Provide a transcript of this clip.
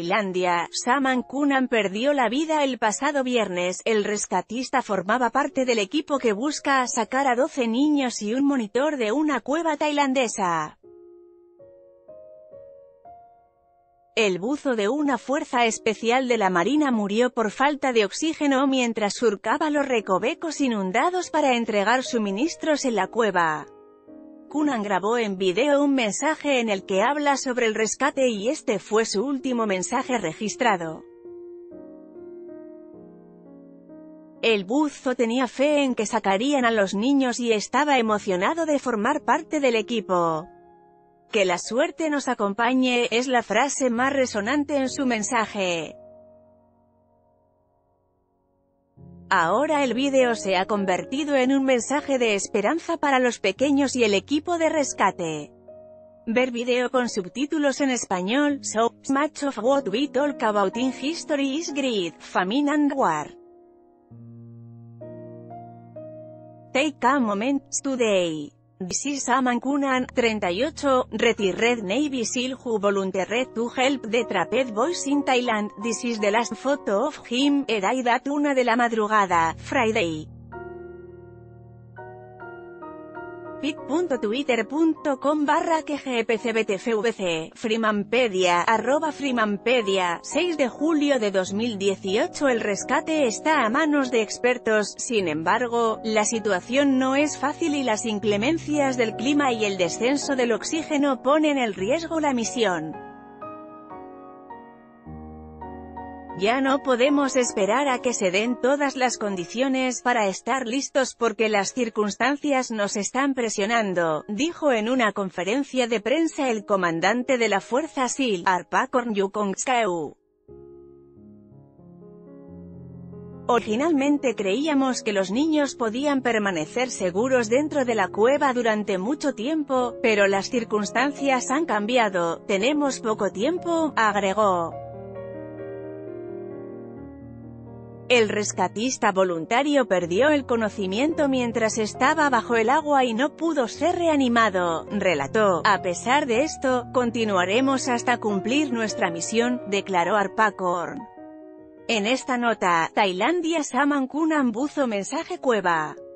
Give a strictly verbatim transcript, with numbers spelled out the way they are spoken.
Tailandia, Samankunam perdió la vida el pasado viernes. El rescatista formaba parte del equipo que busca sacar a doce niños y un monitor de una cueva tailandesa. El buzo de una fuerza especial de la Marina murió por falta de oxígeno mientras surcaba los recovecos inundados para entregar suministros en la cueva. Kunam grabó en video un mensaje en el que habla sobre el rescate y este fue su último mensaje registrado. El buzo tenía fe en que sacarían a los niños y estaba emocionado de formar parte del equipo. Que la suerte nos acompañe, es la frase más resonante en su mensaje. Ahora el vídeo se ha convertido en un mensaje de esperanza para los pequeños y el equipo de rescate. Ver vídeo con subtítulos en español. So much of what we talk about in history is greed, famine and war. Take a moment today. This is Samankunam, treinta y ocho, retired Navy SEAL who volunteered to help the trapped boys in Thailand. This is the last photo of him. He died at una de la madrugada, Friday. pic.twitter.com barra kgpcbtfvc, Freemanpedia, arroba Freemanpedia, seis de julio de dos mil dieciocho. El rescate está a manos de expertos, sin embargo, la situación no es fácil y las inclemencias del clima y el descenso del oxígeno ponen en riesgo la misión. Ya no podemos esperar a que se den todas las condiciones para estar listos porque las circunstancias nos están presionando, dijo en una conferencia de prensa el comandante de la Fuerza SEAL, Arpakorn Yukongskeu. Originalmente creíamos que los niños podían permanecer seguros dentro de la cueva durante mucho tiempo, pero las circunstancias han cambiado, tenemos poco tiempo, agregó. El rescatista voluntario perdió el conocimiento mientras estaba bajo el agua y no pudo ser reanimado, relató. A pesar de esto, continuaremos hasta cumplir nuestra misión, declaró Arpakorn. En esta nota, Tailandia Samankunam buzo mensaje cueva.